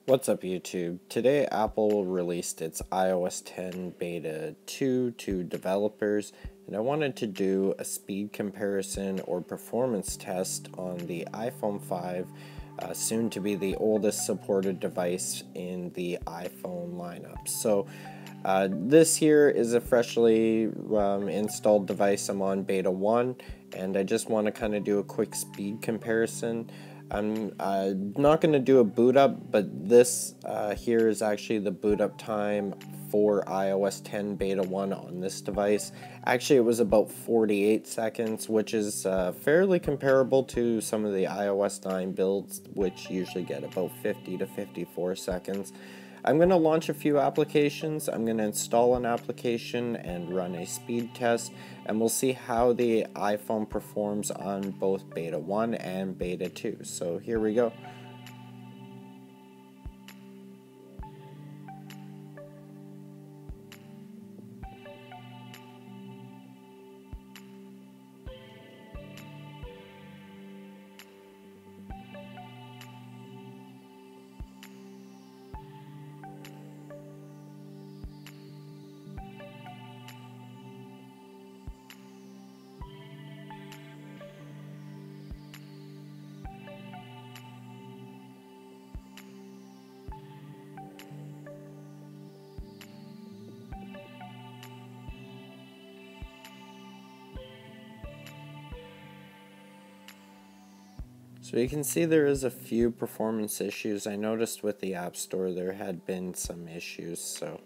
What's up YouTube? Today Apple released its iOS 10 Beta 2 to developers, and I wanted to do a speed comparison or performance test on the iPhone 5, soon to be the oldest supported device in the iPhone lineup. So this here is a freshly installed device. I'm on Beta 1, and I just want to kind of do a quick speed comparison. I'm not going to do a boot up, but this here is actually the boot up time for iOS 10 Beta 1 on this device. Actually, it was about 48 seconds, which is fairly comparable to some of the iOS 9 builds, which usually get about 50 to 54 seconds. I'm going to launch a few applications. I'm going to install an application and run a speed test, and we'll see how the iPhone performs on both Beta 1 and Beta 2. So here we go. So you can see there is a few performance issues. I noticed with the App Store there had been some issues. So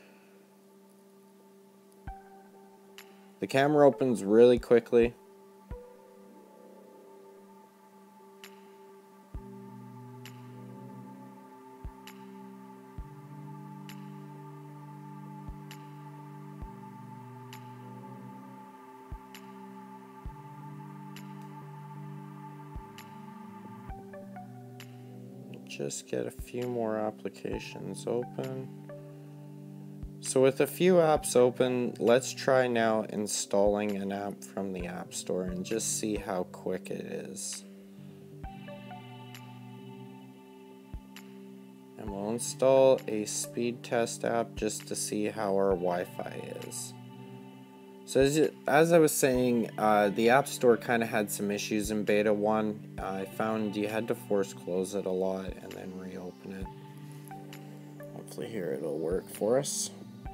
the camera opens really quickly. Just get a few more applications open. So with a few apps open, let's try now installing an app from the App Store and just see how quick it is. And we'll install a speed test app just to see how our Wi-Fi is. So as I was saying, the App Store kind of had some issues in Beta 1. I found you had to force close it a lot and then reopen it. Hopefully here it'll work for us.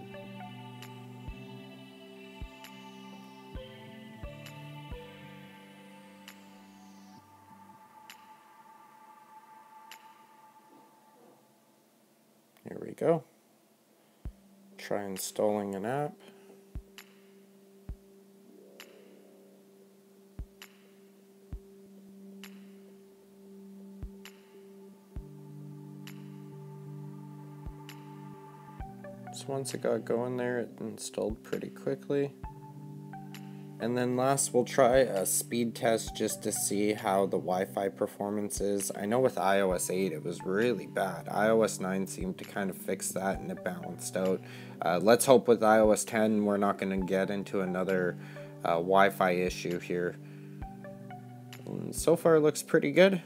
Here we go. Try installing an app. So once it got going there, it installed pretty quickly. And then last, we'll try a speed test just to see how the Wi-Fi performance is. I know with iOS 8 it was really bad. iOS 9 seemed to kind of fix that and it balanced out. Let's hope with iOS 10 we're not going to get into another Wi-Fi issue here. And so far it looks pretty good.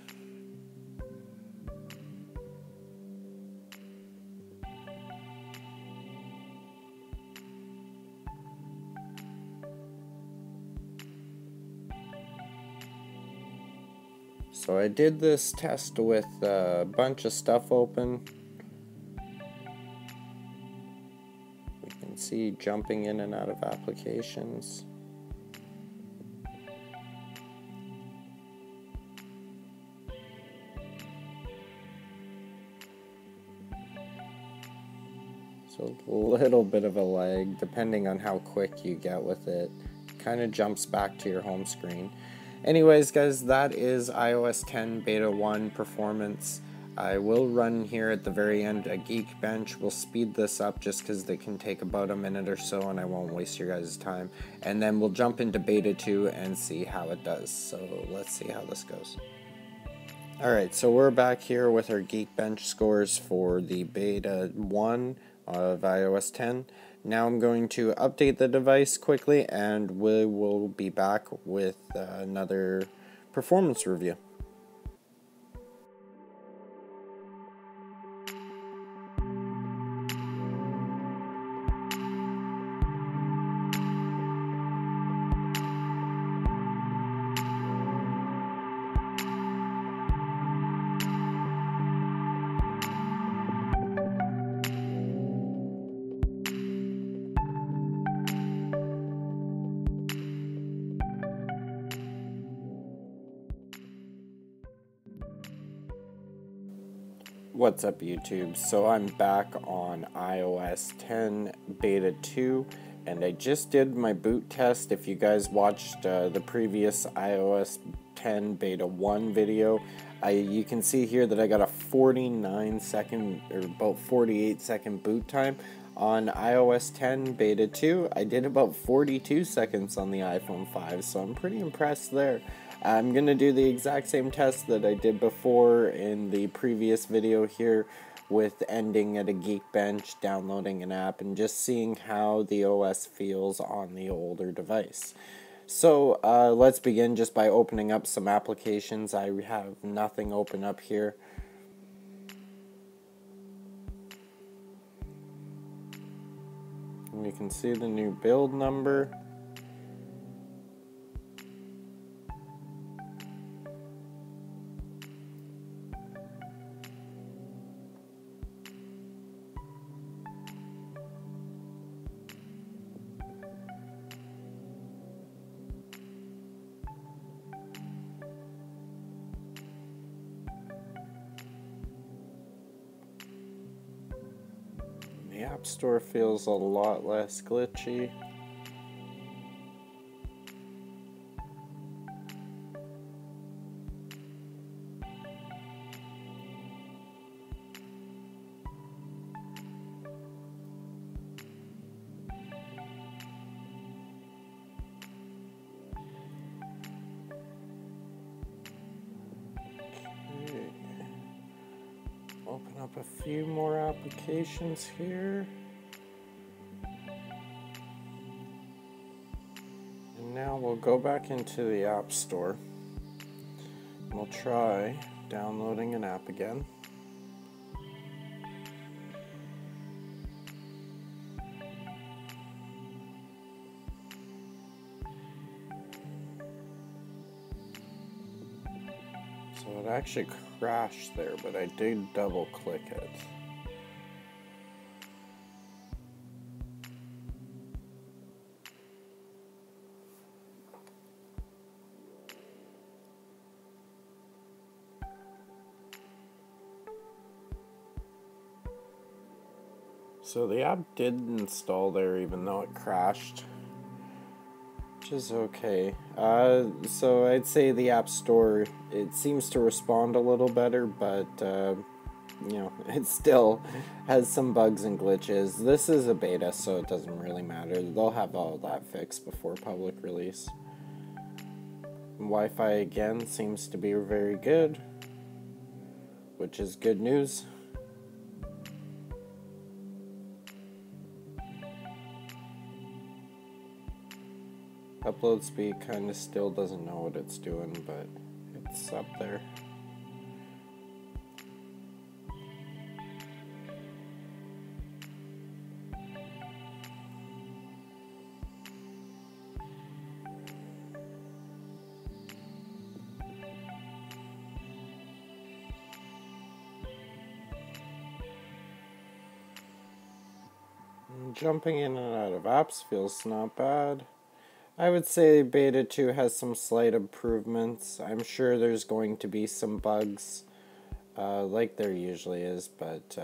So I did this test with a bunch of stuff open. We can see jumping in and out of applications. So a little bit of a lag depending on how quick you get with it. Kind of jumps back to your home screen. Anyways guys, that is iOS 10 Beta 1 performance. I will run here at the very end a Geekbench. We'll speed this up just because they can take about a minute or so and I won't waste your guys' time. And then we'll jump into Beta 2 and see how it does. So let's see how this goes. Alright, so we're back here with our Geekbench scores for the Beta 1 of iOS 10. Now I'm going to update the device quickly and we will be back with another performance review. What's up, YouTube? So I'm back on iOS 10 beta 2 and I just did my boot test. If you guys watched the previous iOS 10 beta 1 video, you can see here that I got a 49-second or about 48-second boot time. On iOS 10 beta 2, I did about 42 seconds on the iPhone 5, so I'm pretty impressed there. I'm going to do the exact same test that I did before in the previous video here, with ending at a Geekbench, downloading an app, and just seeing how the OS feels on the older device. So let's begin just by opening up some applications. I have nothing open up here. And you can see the new build number. The App Store feels a lot less glitchy. Open up a few more applications here. And now we'll go back into the App Store. We'll try downloading an app again. So it actually crashed there, but I did double click it. So the app did install there even though it crashed, which is okay. So I'd say the App Store, it seems to respond a little better, but you know, it still has some bugs and glitches. This is a beta, so it doesn't really matter. They'll have all that fixed before public release. Wi-Fi again seems to be very good, which is good news. Upload speed kind of still doesn't know what it's doing, but it's up there. And jumping in and out of apps feels not bad. I would say beta 2 has some slight improvements. I'm sure there's going to be some bugs, like there usually is, but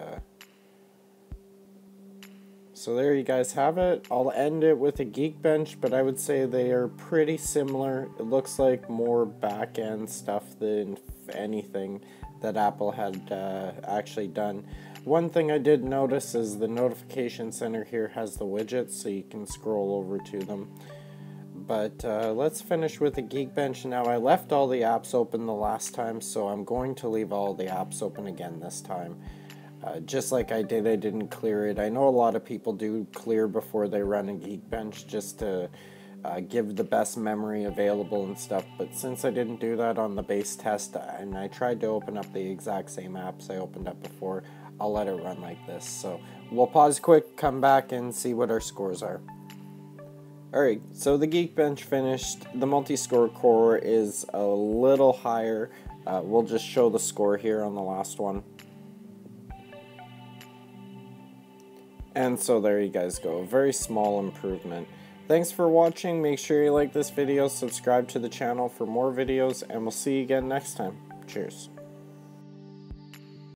so there you guys have it. I'll end it with a Geekbench, but I would say they are pretty similar. It looks like more back-end stuff than anything that Apple had actually done. One thing I did notice is the notification center here has the widgets, so you can scroll over to them. But let's finish with the Geekbench now. I left all the apps open the last time, so I'm going to leave all the apps open again this time. Just like I didn't clear it. I know a lot of people do clear before they run a Geekbench just to give the best memory available and stuff, but since I didn't do that on the base test and I tried to open up the exact same apps I opened up before, I'll let it run like this. So we'll pause quick, come back, and see what our scores are. Alright, so the Geekbench finished. The multi-score core is a little higher. We'll just show the score here on the last one. And so there you guys go. Very small improvement. Thanks for watching. Make sure you like this video, subscribe to the channel for more videos, and we'll see you again next time. Cheers.